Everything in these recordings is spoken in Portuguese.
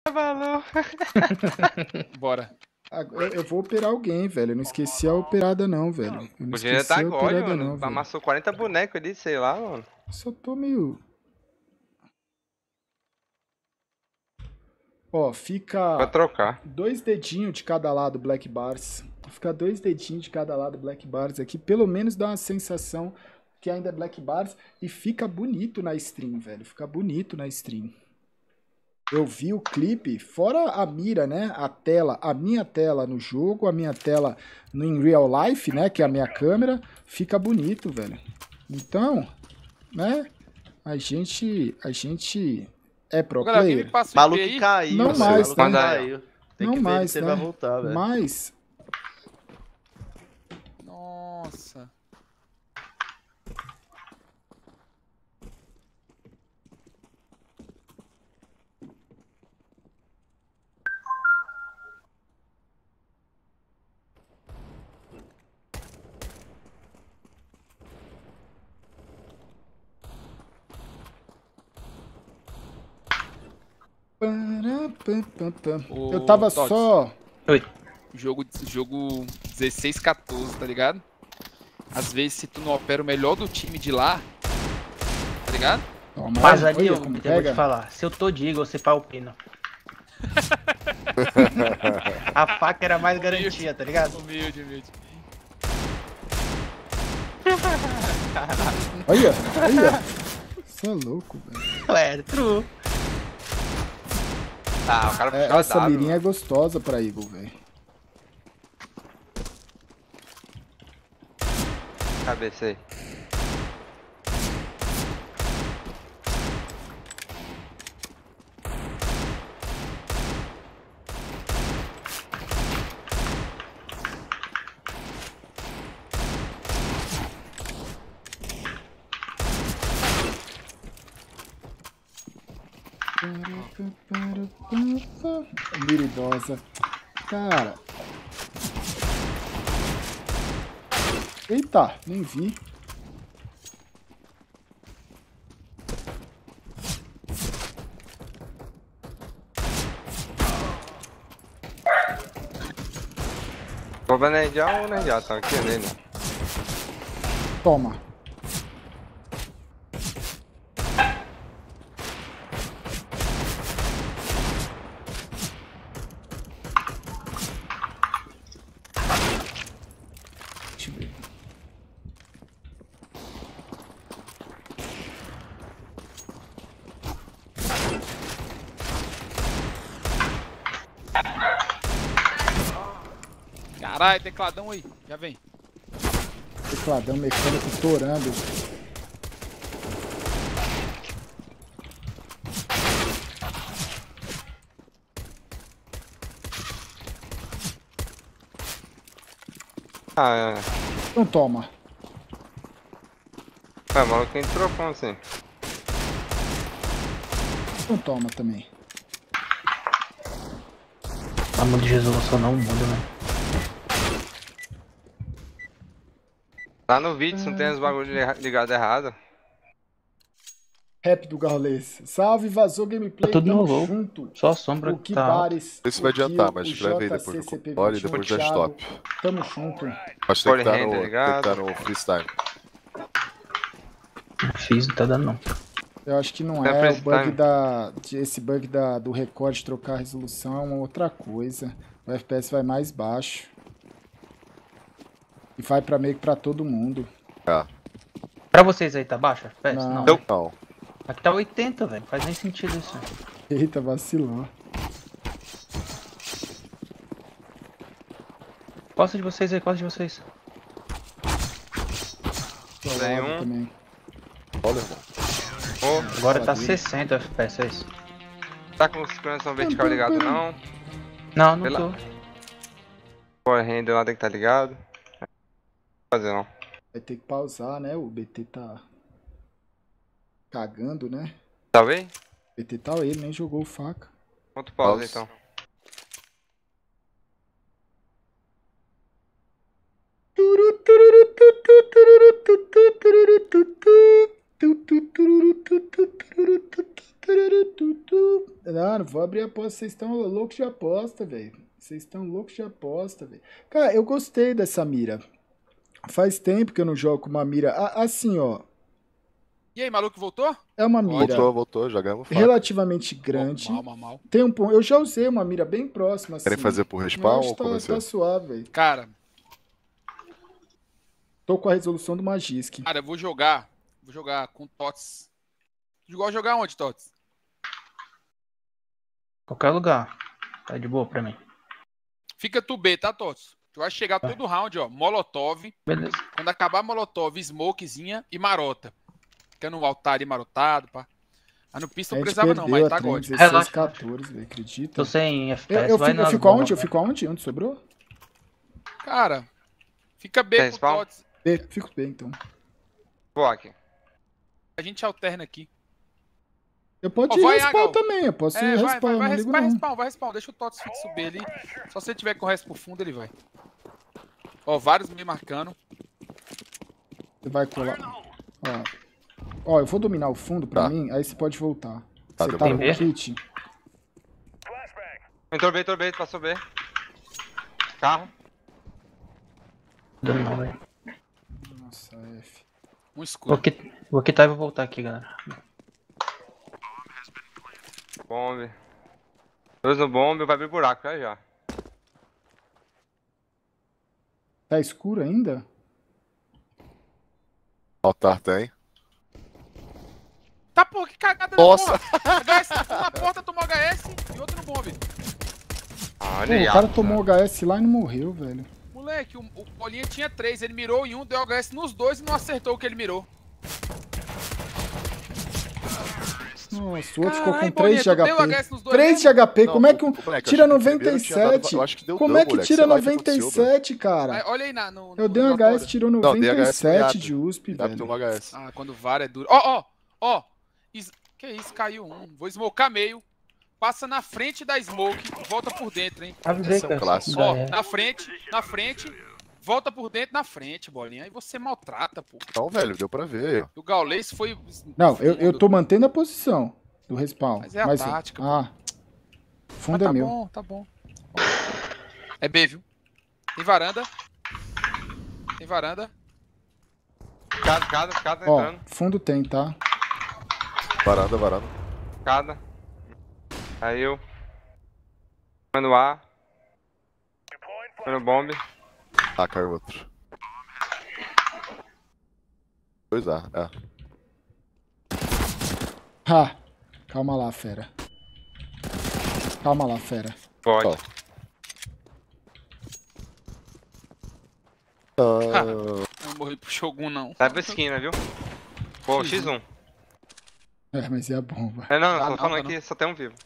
Valeu. Bora. Eu vou operar alguém, velho. Eu não esqueci a operada, não, velho. Eu não O Gênero tá esqueci a agora, operada, mano. não, velho. Amassou 40 bonecos ali, sei lá, mano. Só tô meio... Ó, fica Vai trocar. 2 dedinhos de cada lado Black Bars. Fica 2 dedinhos de cada lado Black Bars aqui. Pelo menos dá uma sensação que ainda é Black Bars. E fica bonito na stream, velho. Fica bonito na stream. Eu vi o clipe, fora a mira, né? A tela, a minha tela no jogo, a minha tela no in real life, né? Que é a minha câmera. Fica bonito, velho. Então, né? A gente é pro Ô, galera, alguém me player. passa o IP Maluco aí? caiu, Não velho, mais, maluco né? caiu. Tem Não que ver mais, se ele né? vai voltar, velho. Mas, Nossa. eu tava Todd. só... Jogo 16-14, tá ligado? Às vezes, se tu não opera o melhor do time de lá, tá ligado? Toma, Mas ali olha eu como vou pega. te falar, se eu tô de Eagle, você palpina. A faca era mais garantia, tá ligado? Humilde, humilde. Olha. Você é louco, velho. É, true. Ah, o cara puxou a Essa W, mirinha é mano. gostosa pra Eagle, velho. Cabeça aí. Miridosa. Cara. Eita, nem vi. Vou nerdear ou nerdear? Tá aqui nele. Toma. Deixa eu ver. Caralho, tecladão aí. Já vem. Tecladão mecânico torando. Ah, Então toma. é. O maluco entrou como assim? Então toma também. Pelo amor de Jesus, eu só não muda, né? Lá no vídeo, se não tem os bagulhos ligados errado. Rap do Garlês. Salve, vazou gameplay. Tá tudo Tamo novo. junto. Só a sombra O que tá alta. bares. Isso vai o Kill, adiantar, mas o escreve aí JC, depois do CP21, core e depois da Thiago. stop. Tamo junto. Mas tem que estar Render no, ligado. freestyle. Não fiz, não tá dando não. Eu acho que não É é. O bug freestyle. esse bug do recorde trocar a resolução é uma outra coisa. O FPS vai mais baixo. E vai pra meio que pra todo mundo. É. Pra vocês aí tá baixo a FPS? Não. Não. Não. Aqui tá 80, velho. Faz nem sentido isso. Eita, vacilou. Costa de vocês aí, costa de vocês. Tô Tem lado um. também. Olha, irmão. Ô, Agora tá Sabia. 60 FPS, é isso? tá com sincronização vertical ligado não? Não, não Pela- tô. Power render lá tem que estar ligado. Não vou fazer não. Vai ter que pausar, né? O BT tá cagando, né? Tá bem? O BT tá ele, nem jogou faca. Ponto pausa Pausa. então. Não vou abrir a aposta. Vocês estão loucos de aposta, velho. Vocês estão loucos de aposta, velho. Cara, eu gostei dessa mira. Faz tempo que eu não jogo com uma mira. Assim, ó. E aí, maluco, voltou? É uma mira Voltou, já ganhamos faca. relativamente grande. Mal. Tem um ponto. Eu já usei uma mira bem próxima, assim. Querem fazer por Eu respawn acho ou que começar? tá suave, velho. Cara, Tô com a resolução do Magisk. eu vou jogar com Tots. Tu gosta de jogar onde, Tots? Qualquer lugar. Tá de boa pra mim. Fica tu B, tá, Tots? Tu vai chegar todo round, ó, Molotov. Beleza. Quando acabar Molotov, Smokezinha e Marota. Fica no altar ali marotado, pá. Mas no pista não precisava não, mas tá God. 16, Relaxa. 14, velho, acredita? Tô sem FPS. Eu vai fico, nas fico bombas, aonde? Eu vai. fico aonde? Onde sobrou? Cara, fica B Tem com spawn? Tots. B, fico bem, então. Vou aqui. A gente alterna aqui. Eu posso Ó, ir vai, respawn Agão. também, eu posso ir respawn, não ligo não. Vai respawn. Deixa o Tots fixo B ali. Só se ele tiver com o resto pro fundo, ele vai. Ó, vários me marcando. Você vai colar. Ó, eu vou dominar o fundo pra Tá. mim, aí você pode voltar. Tá, Você deu tá pra com ver. o kit? Entrou B, passou B. Carro. Não, velho. Nossa, F. Um escuro. Vou quitar e vou voltar aqui, galera. Bombe. 2 no bombe, vai abrir buraco já. Tá escuro ainda? Altar tem. Tá, pô, que cagada Nossa. da porra. HS, um na porta tomou HS e outro no bombe. Pô, Olha o aí, cara tomou HS lá e não morreu, velho. Moleque, o Bolinha tinha 3, ele mirou em um, deu HS nos dois e não acertou o que ele mirou. Nossa, o outro ficou com Caralho, 3 de Bolinha, tu deu HP. HS nos dois 3 de mesmo? HP, Não, como é que um moleque, tira acho que o primeiro tinha dado- 97? eu acho que deu Como dano, é que moleque, tira sei lá o que aconteceu, 97, cara? Olha aí no Eu dei um relatório. HS, tirou Não, dei HS 97 no de USP, Dá pra ter velho. um HS. Ah, quando o VAR é duro. Ó. Que isso, caiu um. Vou smocar meio. Passa na frente da smoke, volta por dentro, hein. Avisei, Esse é um cara. clássico. Ó, É. na frente, volta por dentro, na frente, Bolinha. Aí você maltrata, pô. Não, velho, deu pra ver. O Gaules foi... Não, eu tô mantendo a posição do respawn. Mas é a tática, Ah, Mas fundo é meu. Tá bom. É B, viu? Tem varanda. Cada Ó, entrando. fundo tem, tá? Varanda. Cada. Caiu. Foi no A. Foi no bombe. Ah, caiu outro. 2A, é. Ha! Calma lá, fera. Calma lá, fera. Pode. Ó. Não morri pro Shogun, não. Sai pra esquina, viu? Pô, X1. É, mas é a bomba. É, não, Ah, tô não, falando tá aqui, só tem um vivo.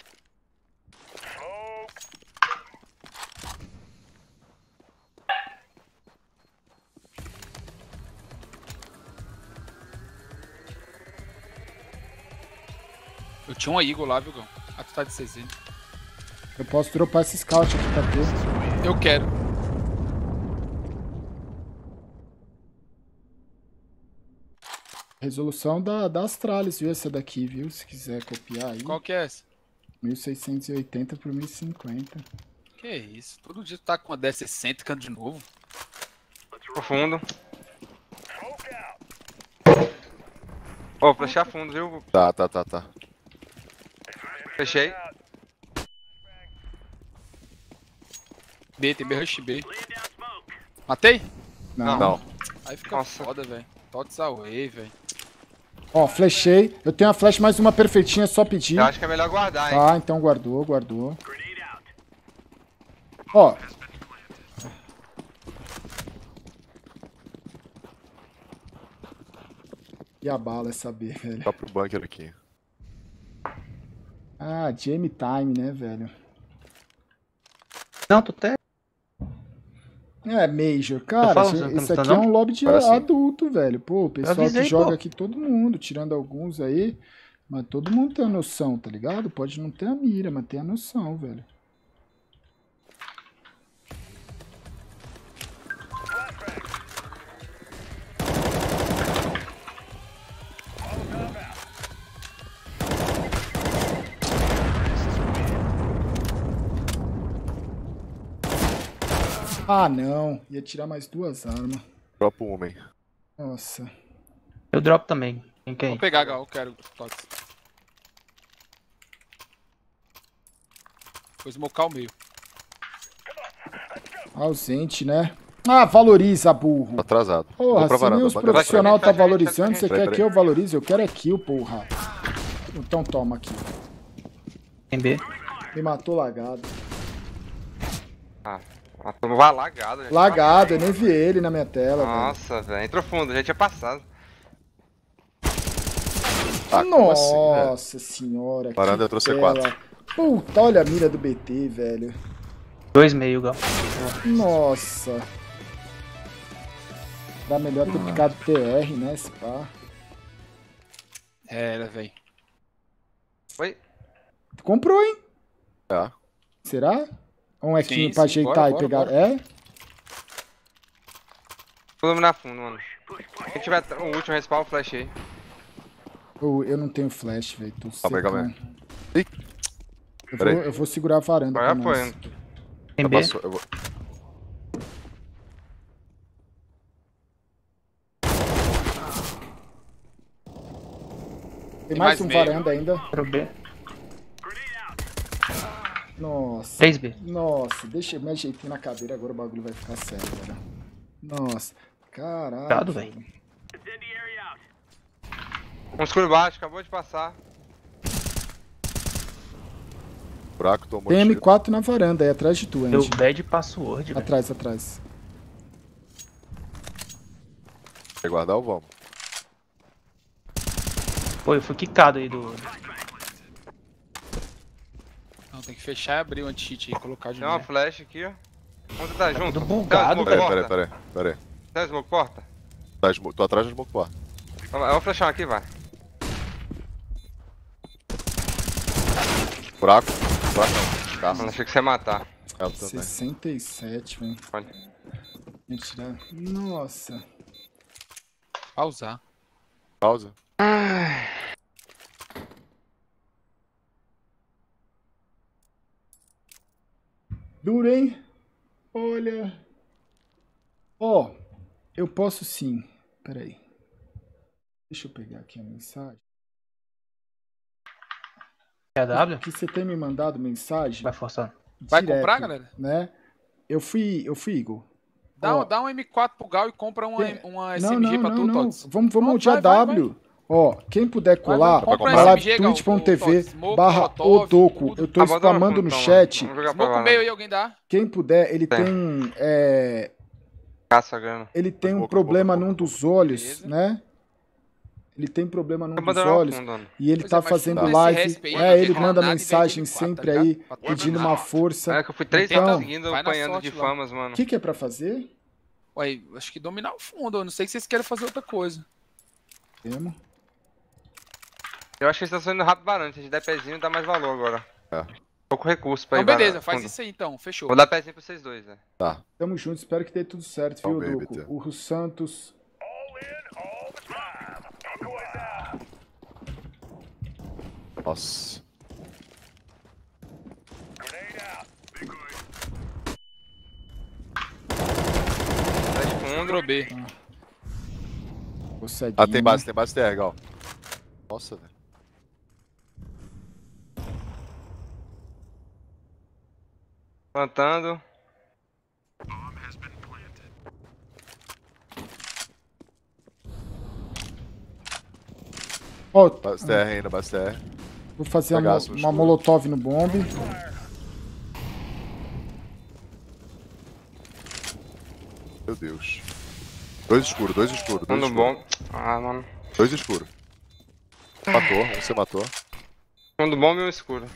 Eu tinha uma Eagle lá, viu, Gão? Ah, tu tá de CZ. Eu posso dropar esse scout aqui pra ter. Eu quero. Resolução da Astralis, viu? Essa daqui, viu? Se quiser copiar aí. Qual que é essa? 1680 por 1050. Que isso? Todo dia tu tá com uma 1060 de novo. Profundo. Ô, flechar fundo, viu? Tá. Fechei. B, tem B, rush B. Matei? Não. Aí fica Nossa. foda, velho. Tots away, velho. Ó, flechei. Eu tenho a flash mais uma perfeitinha, só pedir. Eu acho que é melhor guardar, hein? Tá, então guardou. Ó. E a bala é saber, velho. Tá pro bunker aqui. Ah, Jamie Time, né, velho? Não, tu tem. É, Major. Cara, falando, isso você não aqui tá é não? um lobby de Agora sim. adulto, velho. Pô, o pessoal avisei, que joga pô. aqui, todo mundo, tirando alguns aí. Mas todo mundo tem a noção, tá ligado? Pode não ter a mira, mas tem a noção, velho. Ah, não. Ia tirar mais 2 armas. Dropa uma, hein. Nossa. Eu dropo também. Quem quer Vou ir? pegar, Gal, eu quero, Tots. Vou smocar o meio. Ausente, né? Ah, valoriza, burro. Tá atrasado. Porra, Vou pra se nem varanda. os bagulho. profissionais tá Vai, vai, valorizando, vai, você vai, quer vai. que eu valorize? Eu quero é kill, porra. Então toma aqui. Tem B. Me matou lagado. Ah, vai lagado. gente. Lagado, eu nem vi ele na minha tela, Nossa, velho. Entrou fundo, já tinha passado. Ah, velho. como assim, velho? Nossa senhora. Varanda que entrou tela. C4. Puta, olha a mira do BT, velho. 2 meio, Gal. Nossa. Dá melhor ter picado TR, né, esse pá. Era, velho. Oi? Tu comprou, hein? É. Será? Ou um equinho Sim, pra sim, ajeitar bora, e bora, pegar. bora. É? Vou dominar fundo, mano. Quem tiver o último respawn, flash aí. Eu não tenho flash, velho. Tô Calma aí, calma aí. secão. Ih. Peraí. Eu vou segurar a varanda Vai pra nós. apoiando. Tem Já B. passou, eu vou... Tem mais mais um meio. varanda ainda. Pro B. Nossa. 3 B. Nossa, deixa eu me ajeitar na cadeira, agora o bagulho vai ficar sério, velho. Nossa. Caralho. Cuidado, velho. Um escuro baixo, acabou de passar. Buraco, tomou Tem tiro. M4 na varanda, aí atrás de tu, Deu Andy. bad password, velho. Atrás, atrás. Quer guardar ou vamos? Pô, eu fui quicado aí do... Não, tem que fechar e abrir o anti-cheat aí, colocar de Tem uma novo. flash aqui, ó. Vamos tentar junto. tudo bugado, Tem Peraí, uma smoke peraí, porta. peraí. Tem uma smoke porta? Tô atrás do smoke porta. Eu vou flashar aqui, vai. Buraco. Buraco não. Carro. Mano, achei que você ia matar. Eu também. 67, velho. Olha. Mentira. Nossa. Pausar. Pausa. Duro, hein? Olha. Ó, eu posso sim. Pera aí. Deixa eu pegar aqui a mensagem. É W? Que você tem me mandado mensagem. Vai forçar. Vai direto, comprar, galera? Né? Eu fui, Igor. Dá, Ó, dá um M4 pro Gal e compra uma não, SMG pra tu, Tots. Vamos Pronto, montar vai, W. Ó, quem puder Vai, colar, vai, compra uma vai lá SMG, Gal, twitch.tv Tots. Smoke, barra Molotov, Odoku. tudo. Eu tô Ah, bota spamando uma no então, chat. mano. Vamos jogar pra Smoke lá, meio né? aí, alguém dá? Quem puder, ele Tem. tem Caça a grana. ele tem um Boca, problema boca, num boca. dos olhos, Beleza. né? Ele tem problema num Vou dos abandonar o olhos fundo, mano. e ele Pois tá é, mas fazendo fundo live. nesse respeito, É, ele porque manda granada mensagem em vez de M4, sempre tá aí ligado? Pra tu pedindo ajudar. uma força. É que eu fui 3 Então, anos seguindo vai na apanhando de sorte lá. famas, mano. O que é pra fazer? Ué, acho que dominar o fundo. Eu não sei se vocês querem fazer outra coisa. Temo. Eu acho que eles estão saindo rápido varanda. Se a gente der pezinho, dá mais valor agora. É. Pouco recurso pra Então, ir beleza, varanda, faz fundo. isso aí então. Fechou. Vou dar pezinho pra vocês dois, né? Tá. Tamo junto, espero que dê tudo certo, viu, Vamos ver, Duco? BT. O Ru Santos. Nossa. Flash fundo. Entrou B. O ceguinho. Ah, tem base TR, Gal. Nossa, velho. Plantando. Ó, Base TR ainda, base TR. vou fazer Bagaço, uma escuro. molotov no bombe. Meu Deus. Dois escuros, dois escuros. Dois Fundo escuros. bom. Ah, mano. Dois escuros. Matou, um você matou. Fundo bom e um escuro.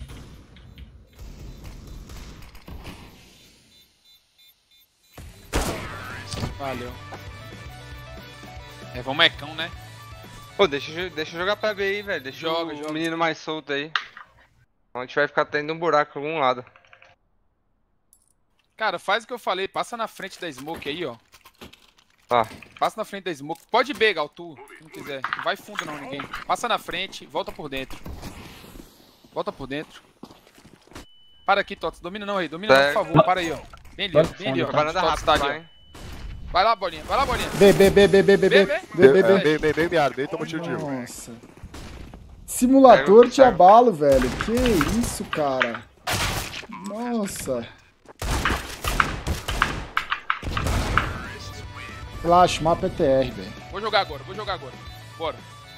Valeu. É, vamos mecão, né? Pô, deixa eu jogar pra B aí, velho. Deixa Joga, o joga. menino mais solto aí. A gente vai ficar tendo um buraco em algum lado. Cara, faz o que eu falei. Passa na frente da smoke aí, ó. Tá. Passa na frente da smoke. Pode B, Gal, tu, se não quiser. Não vai fundo não, ninguém. Passa na frente, volta por dentro. Volta por dentro. Para aqui, Tots. Domina não aí. Domina não, por Pega. favor. Para aí, ó. Bem ali, Vai bem ali, ó. fundo, Varanda Top rápido, está ali, vai. ó. Vai lá, bolinha, vai lá, bolinha. B, B, B, B, B, B, B, B, B, B. B, B. Meio meado, meio toma tiro. Nossa. Simulador de Pega. abalo, velho. Que isso, cara. Nossa. Relaxa, o mapa é TR, velho. Vou jogar agora, vou jogar agora. Bora.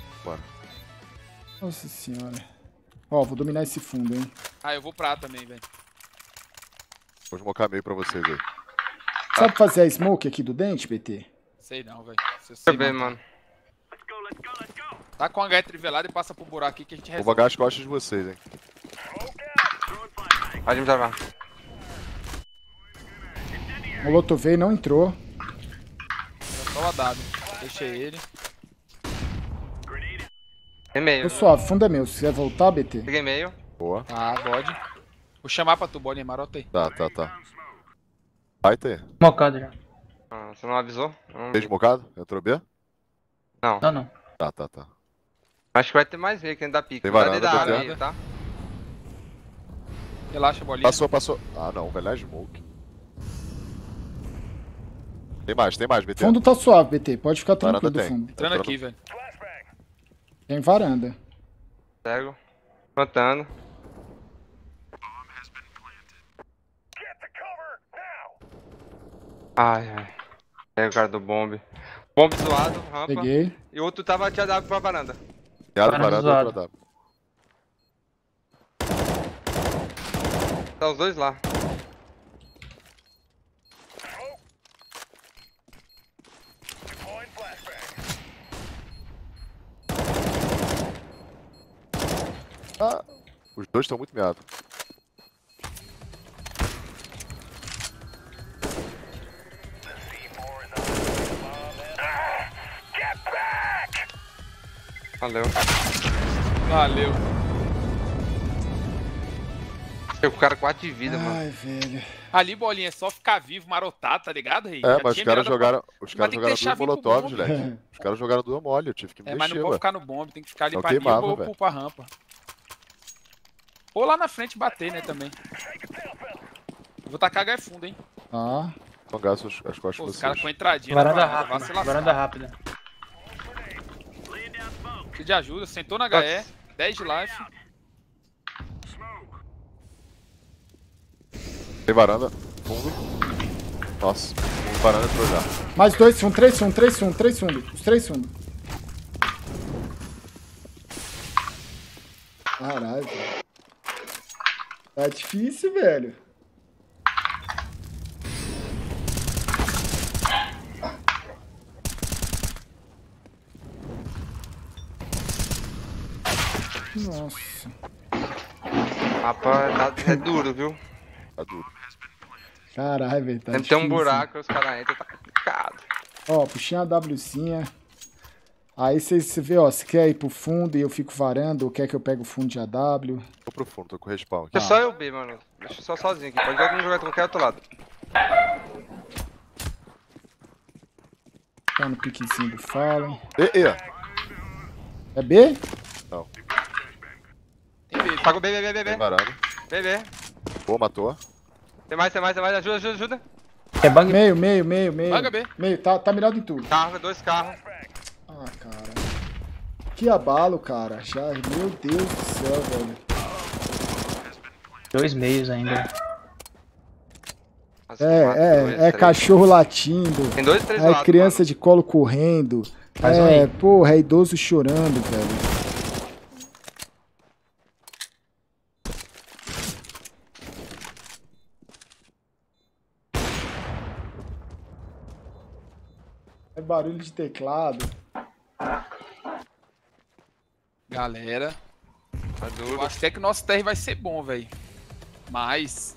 Nossa senhora. Ó, vou dominar esse fundo, hein. Ah, eu vou pra A também, velho. Vou smocar meio pra vocês aí. Sabe fazer a smoke aqui do dente, BT? Sei não, velho. Se eu Deixa sei eu ver, matar. mano. Tá com a H trivelada e passa pro buraco aqui que a gente Vou resolve. vagar as costas de vocês, hein. Pode me levar. Molotov não entrou. Era só o AW. Deixei ele. Tem meio. Tô suave, fundo é meu. Se quiser voltar, BT. Peguei meio. Boa. Tá, pode. Vou chamar pra tu, bolinha, marota aí. Tá. Vai ter. Mocado já. Ah, você não avisou? Não. Tem smocado? Entrou B? Não, não. Tá. Acho que vai ter mais meio que ainda pica. Tem Vai varanda, da tem área varanda. aí, tá? Relaxa, bolinha. Passou. Ah, não, velho, é smoke. Tem mais, BT. Fundo tá suave, BT. Pode ficar Varanda tranquilo, tem. fundo. Entrando aqui, velho. Tem varanda. Cego. Plantando. Ai. Pega o cara do bombe. Bombe zoado, rampa. Peguei. E o outro tava tirado pra varanda. Varanda, zoado. outra W. Tá os dois lá. Ah, os dois estão muito meados. Valeu. Valeu. Fiquei com o cara 4 de vida, mano. Ai, velho. Ali, bolinha, é só ficar vivo, marotar, tá ligado, rei? É, Já mas os tinha caras mirado jogaram. Os Mas caras tem que jogaram deixar duas vir pro molotov, bombe. moleque. Os caras jogaram duas mole, eu tive que me É, mas não mexer, pode ué. ficar no bombe, tem que ficar ali Não pra mim queimava, ou velho. pra rampa. Ou lá na frente bater, né, também. Vou tacar H fundo, hein. Tá. Jogar as costas Pô, de os vocês. caras com entradinha Varanda na varanda, rápida. vacila. Varanda rápida. Precisa de ajuda, sentou na HE, 10 de life. Tem varanda, fundo. Nossa, um varanda entrou já. Mais dois fundo, três fundo, três fundo, três fundo. Os três fundos. Caralho, velho. Tá difícil, velho. Nossa. O mapa é duro, viu? Tá duro. Caralho, velho. Tá Sempre tem um difícil. buraco e os caras entram, tá complicado. Ó, puxei a Wzinha. Aí você vê, ó, se quer ir pro fundo e eu fico varando, ou quer que eu pegue o fundo de AW. Tô pro fundo, tô com respawn aqui. Deixa só eu B, mano. Deixa eu só sozinho aqui. Pode todo mundo jogar de qualquer outro lado. Tá no piquezinho do Fallen. E. É B? Não, Tem B. Paga o B, B, B, B, tem B. varanda. B, B. Boa, matou. Tem mais. Ajuda. É bang. Meio. Vaga B. Meio, tá mirado em tudo. Carro, 2 carros. Ah, cara. Que abalo, cara. Já, meu Deus do céu, velho. 2 meios ainda. Nossa, quatro, dois, É três. cachorro latindo. Tem 2, 3 É lados, criança mano. de colo correndo. Faz um aí. Porra, é idoso chorando, velho. É barulho de teclado. Galera, Tá eu duro. acho até que o nosso TR vai ser bom, velho. Mas...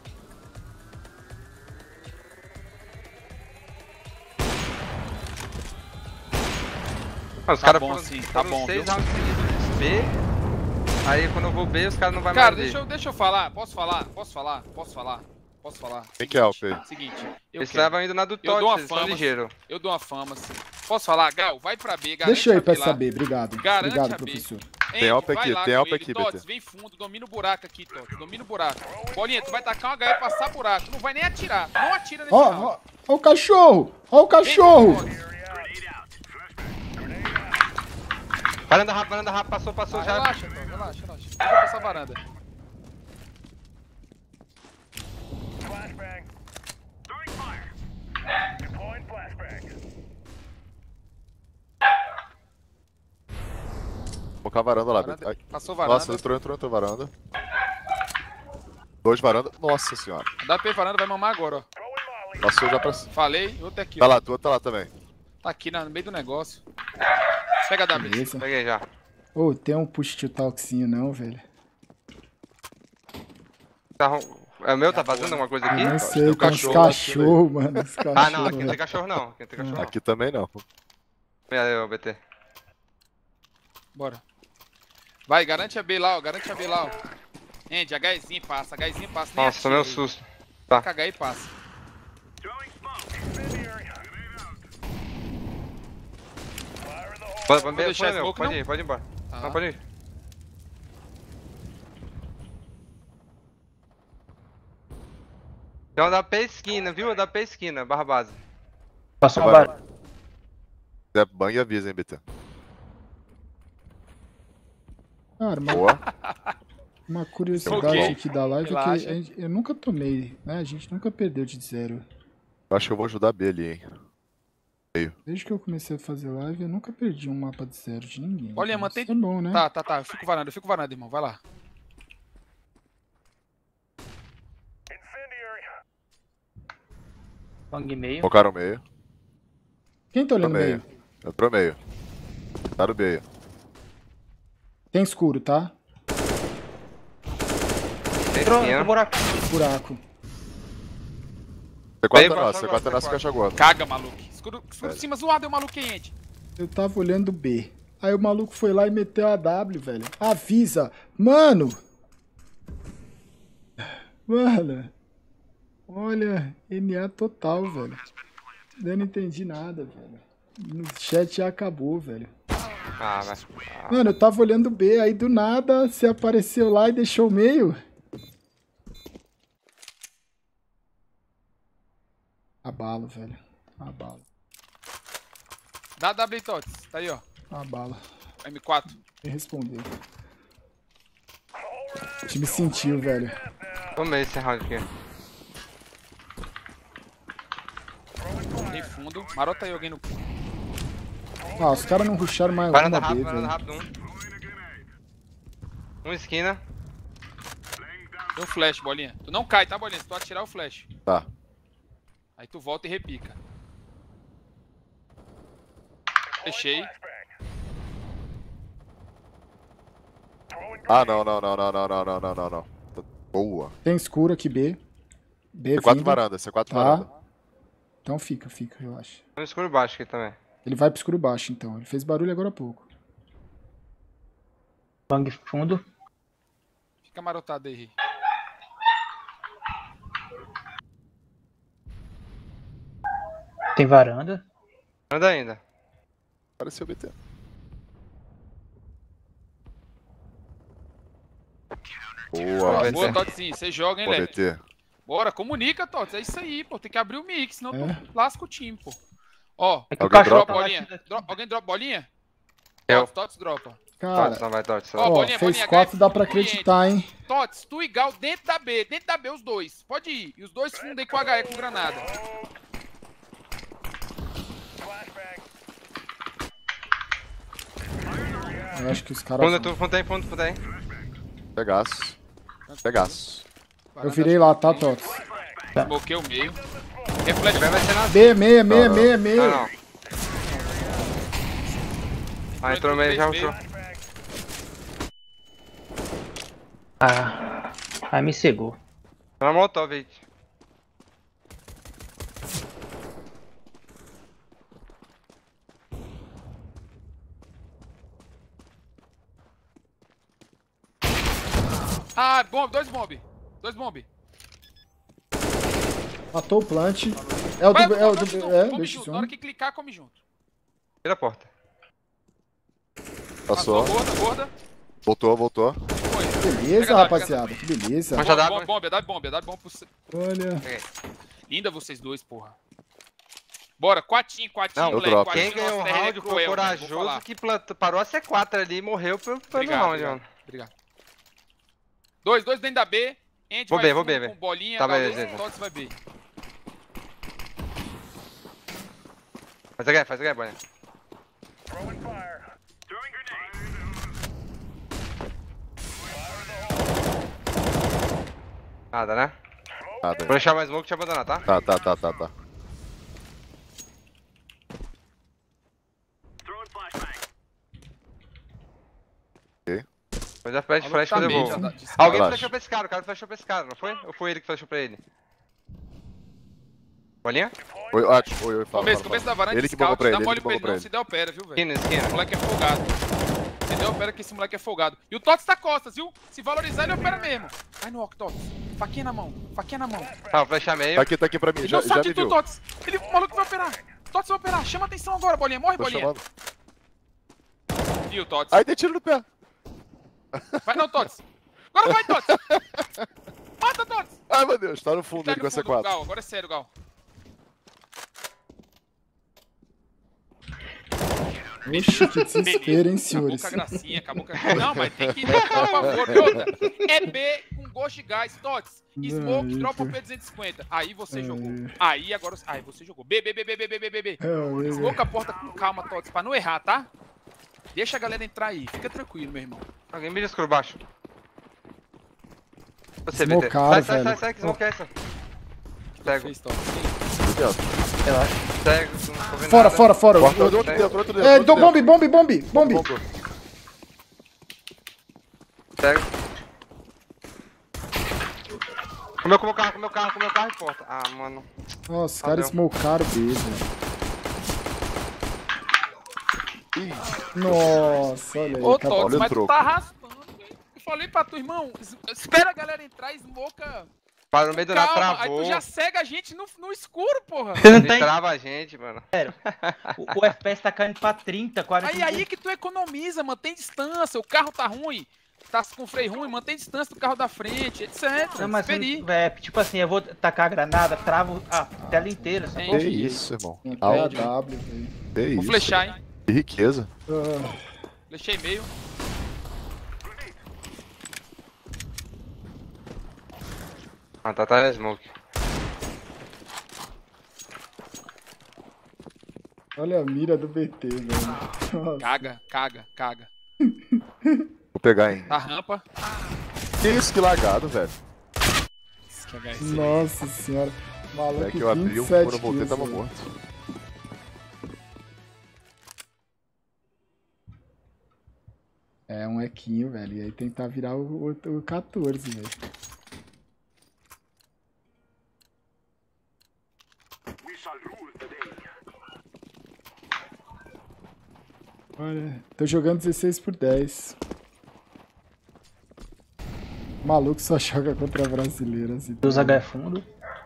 Os Tá caras bom, foram, sim, tá foram bom, 6 viu? rounds seguidos B. Aí quando eu vou B, os caras não vão Cara, mais B. deixa eu falar. Posso falar? Quem que é o P? Seguinte, eu Eles quero. levam ainda na do Eu dou Todd, uma eles são fama. ligeiros. Eu dou uma fama, assim. Posso falar? Gal, vai pra B, garante Deixa eu ir a pra B lá. essa B, obrigado. Garante Obrigado, a B. professor. Tem AWP aqui, tem AWP aqui, Tots, BT. vem fundo, domina o buraco aqui, Tots. Domina o buraco. Bolinha, tu vai tacar uma HE e passar buraco. Não vai nem atirar. Não atira nesse round. Ó o cachorro! Ó o cachorro! Varanda rápido, passou já. Relaxa, Tots, relaxa. Deixa eu passar a varanda. Vou colocar a varanda lá, BT. Ai. Passou varanda. Nossa, entrou varanda. 2 varanda. Nossa senhora. Dá pra varanda, vai mamar agora, ó. Passou já pra... Falei, outro aqui, Tá ó. lá, tu tá lá também. Tá aqui no meio do negócio. Pega a W. Beleza. Peguei já. Ô, tem um push to talkzinho não, velho. É o meu, tá fazendo alguma coisa aqui? Eu não sei, tem um tem uns cachorro cachorros, mano. Os cachorros. Ah, não, aqui não tem cachorro não. Aqui não tem cachorro não. Aqui também não. Vem aí, ô, BT. Bora. Vai, garante a B lá, ó. Andy, HEzinho passa. Nem Nossa, tomei um atira aí. susto. Taca HE e passa. Pode deixar meu, smoke, pode não? ir, pode ir embora. Tá. Não, pode ir. Tem uma da P esquina, viu? Da P esquina, barra base. Passou um Vai. bar. Se der bang, avisa, hein, BT. Cara, Boa. uma curiosidade Ok. aqui da live é Relaxa. que eu nunca tomei, né? A gente nunca perdeu de 0. Eu acho que eu vou ajudar a B ali, hein. Desde que eu comecei a fazer live, eu nunca perdi um mapa de 0 de ninguém. Olha, Então, mantém- isso é bom, né? Tá. Eu fico varanda, irmão. Vai lá. Bang meio. Focaram meio. Quem tá olhando meio. meio? Entrou meio. Tá no meio. Tem escuro, tá? Tem Entrou esquina. no buraco. Buraco. C4 é Veio, nosso, passou C4 é nosso, agora, caixa gorda. Caga, maluco. Escuro de cima zoado, é o maluco aí, Andy. Eu tava olhando B. Aí o maluco foi lá e meteu a W, velho. Avisa. Mano! Mano. Olha, NA total, velho. Eu não entendi nada, velho. No chat já acabou, velho. Ah, vai. Mano, eu tava olhando B, aí do nada você apareceu lá e deixou o meio. Abalo, velho. Abalo. Dá W, Tots. Tá aí, ó. Abalo. M4. Ele respondeu. O time sentiu, velho. Tomei esse round aqui. Tem fundo. Marota aí alguém no... Ah, os caras não rusharam mais Varanda uma B, rápido, velho. Um esquina. Tem um flash, Bolinha. Tu não cai, tá, Bolinha? Se tu atirar o flash. Tá. Aí tu volta e repica. Fechei. Ah, não. Boa. Tem escuro aqui, B. B C4 vindo. varanda, C4 Tá. varanda. Então fica, relaxa. Um escuro baixo aqui também. Ele vai pro escuro baixo, então. Ele fez barulho agora há pouco. Bang fundo. Fica marotado aí. Tem varanda. Anda ainda. Apareceu o BT. Boa. BT. Boa, Totzinho. Você joga, hein, Boa, Lé? BT. Bora, comunica, Tots. É isso aí, pô. Tem que abrir o mix, senão É. tu lasca o time, pô. Ó, É que o Alguém cachorro dropa tá bolinha. latindo aqui. Alguém dropa bolinha? Eu. Tots dropa. Cara, Tots, não vai, Tots. Ó, ó, bolinha, fez bolinha, 4, dá HF, pra cliente. acreditar, hein? Tots, tu e Gal dentro da B, os dois. Pode ir. E os dois fundem com HE com granada. Eu acho que os caras... Fundo aí. Pegaço. Pegaço. Eu virei lá, tá, Tots? Smokei o meio. Reflete. Vai ser na... B, meia, meia, Não, meia, meia. Não. Ah, entrou meio, já Meio. rushou. Ah. Aí me cegou. Na molotov aí. Ah, bomb, dois bomb. Matou o plant. É o Vai, do... É o do... É, come deixa junto. isso. Na hora que clicar, come junto. Vira a porta. Passou. Gorda. Voltou. Foi. Beleza, Pega, rapaziada. Que beleza. Mas já dá, Bomba, dá bomba pro... Olha. Linda vocês dois, porra. Bora, quatinho, Não, moleque. drop. Quatinho, Quem ganhou o nosso TR é round foi o cruel, velho, vou corajoso falar. que parou a C4 ali e morreu pelo Obrigado, round, obrigado, mano. obrigado. Dois dentro da B. End Vou vai B, vou fundo B, com bolinha, Tá, Gaules, beleza. Tots vai B. Faz a guerra, bolinha. Nada, né? Nada. Vou deixar mais smoke e te abandonar, tá? Tá. Mas já pede flash que eu Tá meio, devolvo. já dá- Alguém Relaxa. flashou pra esse cara, o cara flashou pra esse cara, não foi? Ou foi ele que flashou pra ele? Bolinha? Oi, fala. Começo da varanda Ele de que bugou scout, pra ele, dá ele mole que pra bugou ele pra não, ele. se der opera, viu, velho? Esquina, esquina. Esse moleque é folgado. Entendeu? Opera que esse moleque é folgado. E o Tots tá costas, viu? Se valorizar, ele opera mesmo. Vai no walk, Tots. Faquinha na mão. Tá, vou flashar meio. Tá aqui pra mim, Ele já não sabe me de tu, viu. Tots. O maluco vai operar. Tots vai operar. Chama atenção agora, bolinha. Morre, Tô bolinha. chamando. Viu, Tots? Ai, tem tiro no pé. Vai não, Tots. Agora vai, Tots. Mata, Tots. Ai, meu Deus, tá no fundo Tá ele no com a fundo, C4. Gal. Agora é sério, Gal. Oxi, que desespero, hein, senhores. Acabou com a gracinha, acabou com a... Não, mas tem que dar por favor. E outra, é B com gosto de gás, Tots. Smoke, Não, dropa o isso. P250. Aí você jogou. Aí, agora... Aí você jogou. B. Smoke a porta com calma, Tots, pra não errar, tá? Deixa a galera entrar aí. Fica tranquilo, meu irmão. Alguém mira escuro baixo. Você, Smocaram, BT. Sai, velho. que smoke é essa? Cego, Fez, Tots. Relaxa. cego, não tô vendo nada. Fora. Porta outro dentro. É, do bombe. Cego. Comeu carro e porta. Ah, mano. Nossa, os caras smocaram o B, velho. Nossa, olha aí. Ô, acabou. Tots, olha o mas tu troco. tá arrastando, velho. Eu falei pra tu, irmão, espera a galera entrar e smoca. Para no meio do nada, Calma, aí travou. tu já cega a gente no escuro, porra. Você não Ele tá trava a gente, mano. o FPS tá caindo pra 30, 40. Aí que tu economiza, mantém distância, o carro tá ruim, tá com freio ruim, mantém distância do carro da frente, etc. Não, mas Esperi. tipo assim, eu vou tacar a granada, travo a tela inteira. Só Sim. Que isso, irmão. Tem Áudio. PAW, velho. Que Vou isso. flechar, hein. Que riqueza. Ah, Flechei meio. Ah, tá atrás da smoke. olha a mira do BT, velho. Nossa. Caga. Vou pegar, hein. Da rampa. Que isso, que lagado, velho. Esse que é HSC. Nossa senhora. Maluco, É que eu abri, 27 quando eu voltei kills, tava velho. morto. É um equinho, velho. E aí tentar virar o 14, velho. Olha, tô jogando 16 por 10. O maluco só joga contra brasileiros. Assim, Dos H é fundo.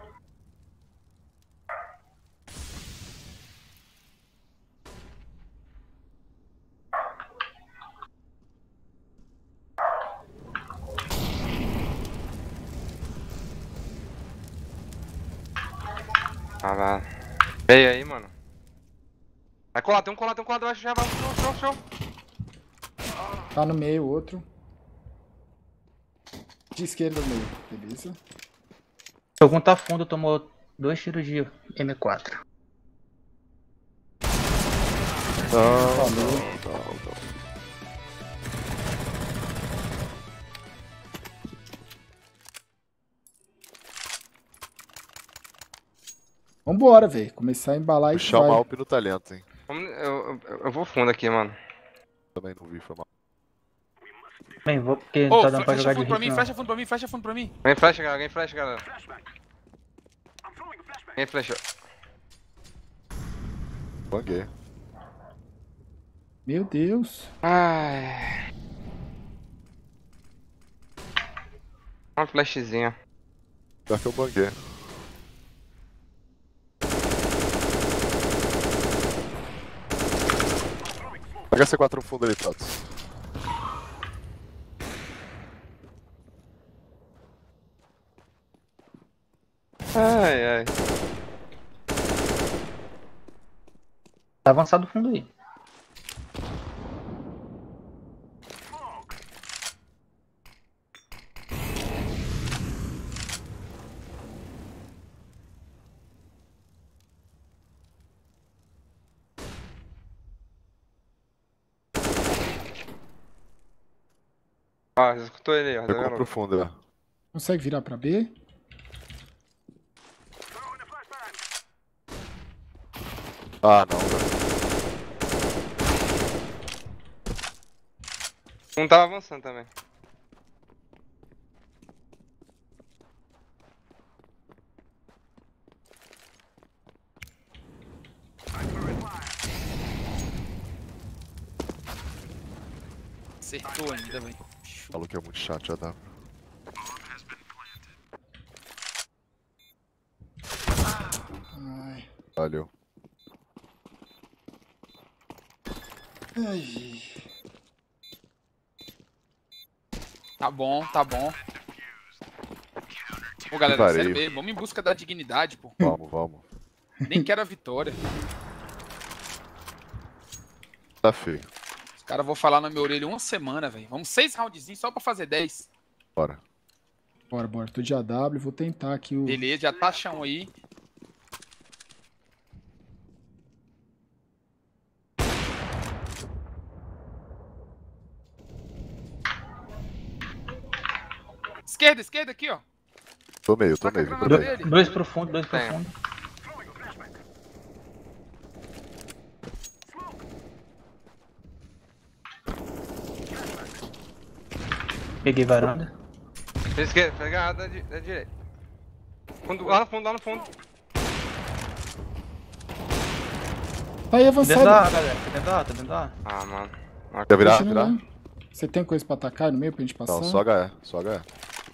Ah, lá. Veio aí, mano. Vai colar, tem um colado abaixo, já vai. Show. Tá no meio, outro. De esquerda no meio, beleza. Algum tá fundo, tomou 2 tiros de M4. Não. Vambora, velho. Começar a embalar e Puxar o vai. Alp no talento, hein. Eu vou fundo aqui, mano. Também não vi, foi mal. Bem, vou porque Ô, não tá dando pra fecha jogar de fundo pra hit, mim, não. fecha fundo pra mim. Alguém flash, galera. Alguém flashou. Banguei. Meu Deus. Ai. Uma flashzinha. Já que eu banguei. Pega C4 no fundo ali, Tots. Ai, ai. Tá avançado o fundo aí. Ó, já escutou ele aí, ó. Tá Pegou vendo? pro fundo, ó. Consegue virar pra B? Ah, não, velho. Um tava avançando também. Acertou ainda, velho. Falou que é muito chato, já dá. Ai. Valeu. Ai. Tá bom, tá bom. Pô, galera, Vareio. sério mesmo, vamos em busca da dignidade, pô. Vamos, vamos. Nem quero a vitória. Tá feio. Os caras vão falar na minha orelha uma semana, velho. Vamos 6 roundzinhos só pra fazer 10. Bora. Bora, bora. Tô de AW, vou tentar aqui o... Beleza, já tá chão aí. Esquerda, esquerda aqui, ó. Tô meio, tô Taca a meio. granada Tô meio. dele. Dois pro fundo, dois pro Tem. fundo. Peguei varanda. Esquerda, pega da direita. Fundo, lá no fundo, lá no fundo. Tá aí Tá dentro avançado. da A, galera. Tá dentro da A, tá dentro da A. Ah, mano. Quer virar? Deixa eu Virar? ver. Você tem coisa pra atacar no meio pra gente passar? Não, só HE, só HE.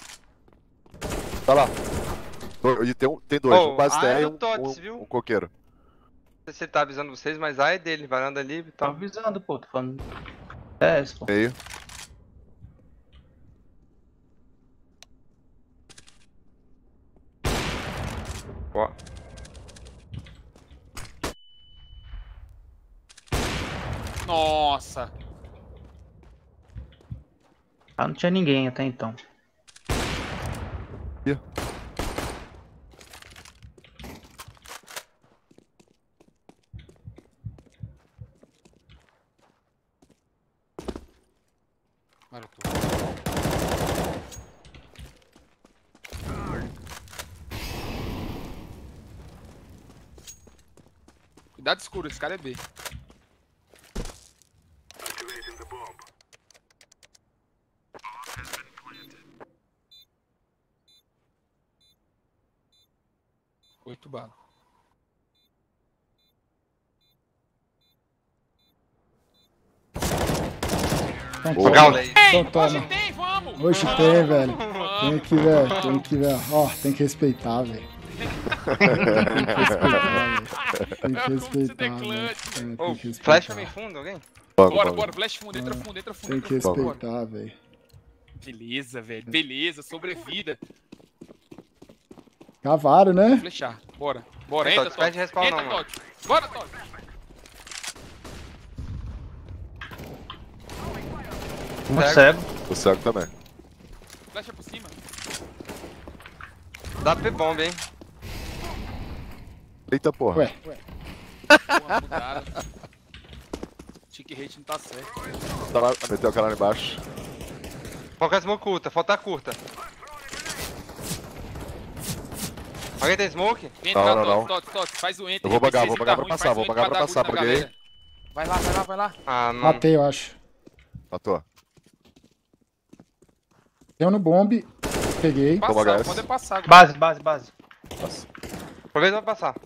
Tá lá. E tem dois, Oh, um base ah, TR e é o Tots, um viu? coqueiro. Não sei se ele tá avisando vocês, mas A é dele, varanda livre e Tô tal. avisando, pô. Tô falando. É, pô. Meio. Ó. Nossa. Ah, não tinha ninguém até então. Ih. Marotou. Cuidado escuro, esse cara é B. Oito balas. Então, Boa. Jogar o toma. leite. Então Hoje toma. tem, vamos! Hoje tem, velho. Tem que ver, tem que ver. Ó, tem que respeitar, velho. Tem que respeitar, velho. Tem que respeitar, velho. É, Ô, tem que flecha respeitar. bem fundo, alguém? Vamos, Bora, vamos. bora, flash fundo, entra fundo, entra fundo. Tem que entra fundo, bora. respeitar, velho. Beleza, velho, beleza, sobrevida. Cavaro, né? Flechar, bora. Bora, Então, entra, pede Todd. respawn Entra, não, mano. Todd. Bora, Todd. Um Cego. cego. O cego também. Flecha por cima. Dá P bomba, hein? Eita porra. Ué, Porra, mudaram. Tick rate não tá certo. Tá lá, meteu a cara lá embaixo. Foca a smoke curta, falta curta. Alguém tem smoke? Entra, não. Todd, faz o enter. Eu vou bagar, Esse vou bagar tá pra ruim, passar, faz vou o bagar enter pra dar passar, ruim na buguei. galera. Vai lá, vai lá, vai lá. Ah, não. matei, eu acho. Matou. Tem um no bombe. Peguei. Toma, Passar, guys. pode passar. Base. Nossa. Aproveita pra passar.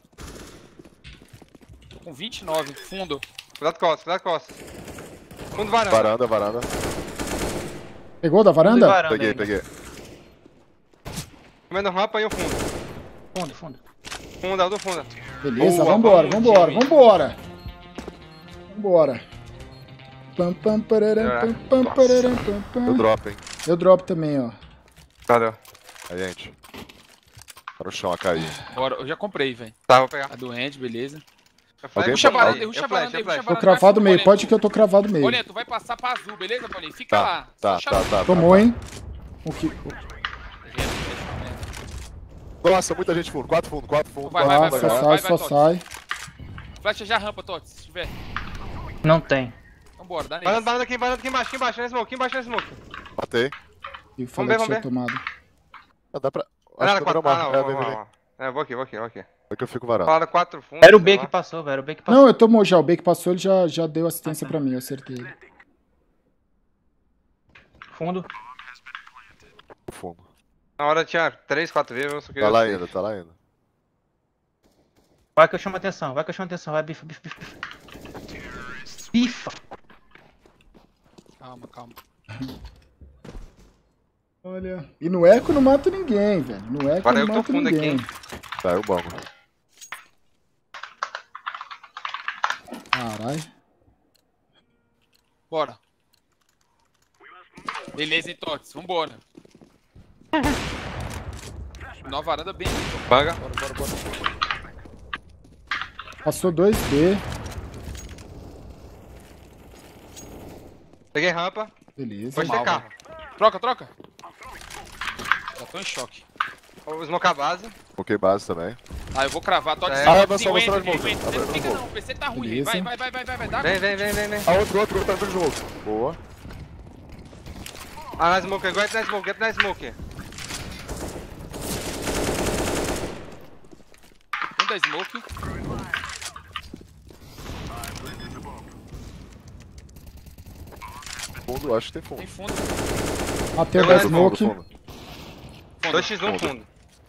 Tô com 29, fundo. Cuidado costas, cuidado costas. Fundo varanda. Varanda. Pegou da varanda? Varanda Peguei, ainda. peguei. Comendo rampa e o fundo. Fundo. Fundo, é o do fundo. Beleza, Boa, vambora, vamos, vambora, time. vambora. Vambora. Pam, pam, pararam, pam, pam, Nossa. pararam, pam, Eu pam. drop, hein. Eu drop também, ó. Valeu. Aí, gente. Tá no chão a cair. Bora, eu já comprei, velho. Tá, vou pegar. A do Hand, beleza. Alguém Puxa a fala- varanda, puxa a varanda, puxa a varanda. Tô cravado meio, pode que eu tô cravado meio. Bolinha, tu vai passar pra azul, beleza, Bolinha? Fica lá. Tá, Só tá, chama- tá. Tomou, hein? O que... Nossa, muita gente fundo. 4 fundo, 4 fundo. Vai, Ah, vai, só vai, sai, vai, só Tots. sai. Flecha já rampa, Tots, se tiver. Não tem. Vambora, dá Varanda, nele. varanda aqui embaixo, na smoke, aqui embaixo na smoke. Matei. E falei que Vamos tinha ver. tomado. Ah, dá pra... Ah, Acho não, que quatro. eu Ah, não, vem, vem, vem. eu vou aqui. É que eu fico varando. Falaram 4 fundos. Era o sei B lá. que passou, velho. Era o B que passou. Não, eu tomou já. O B que passou, ele já deu assistência pra mim, eu acertei ele. Fundo. Fundo. Na hora tinha 3, 4 vezes, eu só queria... Tá lá ainda, tá lá ainda. Vai que eu chamo atenção, vai que eu chamo atenção. Vai, bifa, bifa, bifa. Bifa! Calma, calma. Olha. E no eco não mato ninguém, velho. No eco Agora não eu tô mato fundo aqui, ninguém. hein? Tá, eu banco. Caralho. Bora. Beleza, hein, Tots? Vambora. Nova varanda bem. Banga. Bora. Passou 2B. Peguei rampa. Beleza. Pode ter mal, carro. Troca. Já tô em choque. Vou smocar a base. Coloquei base também. Ah, eu vou cravar. Tots. É. Ah, avançou, avançou na smoke. Não fica não, o PC tá ruim. Beleza. Vai. Dá. Vem. Ah, outro tá no jogo. Boa. Ah, na smoke, entra na smoke. Um da smoke. Fundo, acho que tem fundo. Tem fundo. Matei o Pegou da na smoke. Fundo. 2x1 fundo.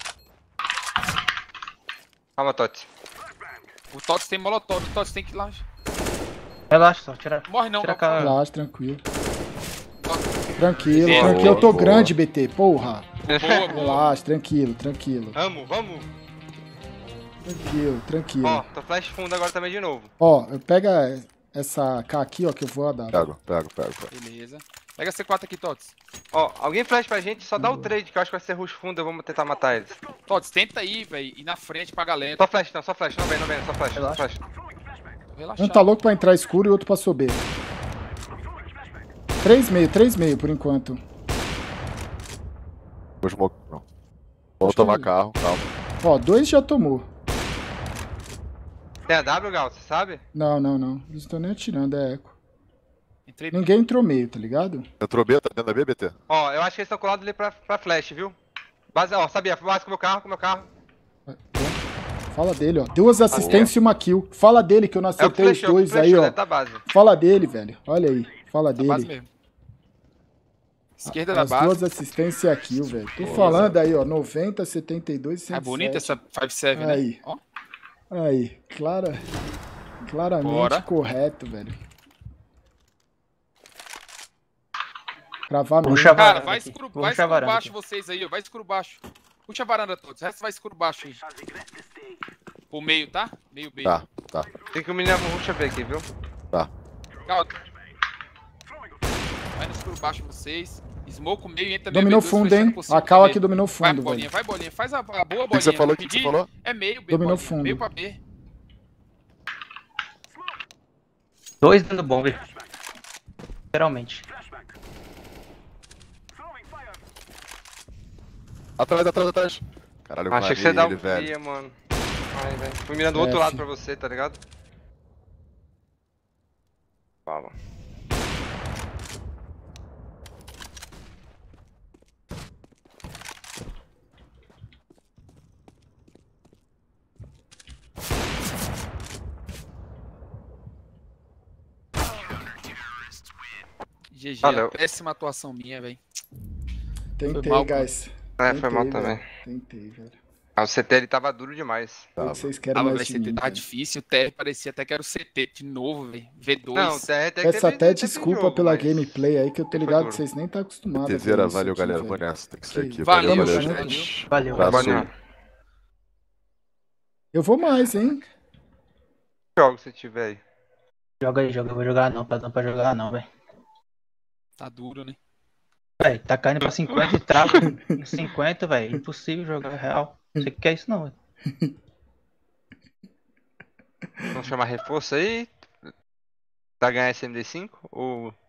Calma, Totti. O Tots tem molotov. O Tots tem que ir lá. Relaxa só, tira. Morre não. Tira a cara. Relaxa, tranquilo. Boa, Tranquilo. Eu tô boa. grande, BT. Porra. boa. Relaxa, tranquilo. Vamos. Tranquilo. Ó, tô flash fundo agora também de novo. Ó, pega essa K aqui, ó, que eu vou dar. Pego. Beleza. Pega a C4 aqui, Tots. Ó, alguém flash pra gente, só dá o trade, que eu acho que vai ser rush fundo, eu vou tentar matar eles. Tots, tenta aí, velho. Ir na frente pra galera. Só flash, não vem, só flash, Relaxa. Tô Um relaxado. tá louco pra entrar escuro e o outro passou B. 3,5 por enquanto. Vou smoke. Não. Vou tomar carro, calma. Ó, 2 já tomou. Tem a W, Gal, você sabe? Não. Eles estão nem atirando, é eco. Entrei. Ninguém entrou meio, tá ligado? Entrou B, tá dentro da B, BT? Ó, eu acho que eles estão colados ali pra flash, viu? Base, ó, sabia, base com o meu carro. Fala dele, ó. 2 assistências e uma kill. Fala dele que eu não É o que acertei os flashou, dois aí, deve ó. tá base. Fala dele, velho. Olha aí. Fala Na base dele. mesmo. Esquerda da As base. 2 assistências e a kill, velho. Tô falando aí, ó. 90, 72, 107. É bonita essa 5-7, né? Aí. Ó. Aí. Claramente Bora. correto, velho. Cravar mesmo. Puxa a Cara, varanda vai aqui. escuro, Vou vai puxar a escuro varanda baixo aqui. vocês aí, ó. Vai escuro baixo. Puxa a varanda todos. O resto vai escuro baixo aí. Pro meio, tá? Meio B. Tá. Tem que o menino ruxa B aqui, viu? Calma. Vai no escuro baixo vocês. Smoke o meio e entra Dominou B2, fundo, flechando hein? por cima A Cal também. aqui dominou Vai, fundo, bolinha, velho. vai, bolinha. Faz a boa bolinha. O que você falou? Pedir falou? É meio B, Dominou bolinha. fundo. Meio pra B. 2 dando bomba. Literalmente. Atrás. Caralho, eu Achei que você varei dá ele, um velho. cria, mano. Ai, velho. Fui mirando do outro F. lado pra você, tá ligado? Fala. GG, Valeu. péssima atuação minha, velho. Tentei, mal, guys. É, foi mal Tentei, também. velho. Tentei, velho. Ah, o CT ele tava duro demais. O que vocês querem Ah, mais mas de CT mim, tava velho? difícil. O TR parecia até que era o CT de novo, velho. V2. Não, até Peço até desculpa pela game. gameplay aí, que eu tô Foi ligado duro. que vocês nem tá acostumados. a ver Teveira, isso valeu, aqui, galera. velho. Vou nessa, tem que sair aqui. Valeu, Valeu, gente. Valeu. Abraço. Valeu. Eu vou mais, hein? Jogo se tiver aí. Joga aí, joga. Eu vou jogar não, não pra jogar não, velho. Tá duro, né? Véi, tá caindo pra 50 e trava. 50, velho. Impossível jogar real. Não sei o que é isso não, velho. Vamos chamar reforço aí? Pra ganhar esse MD5? Ou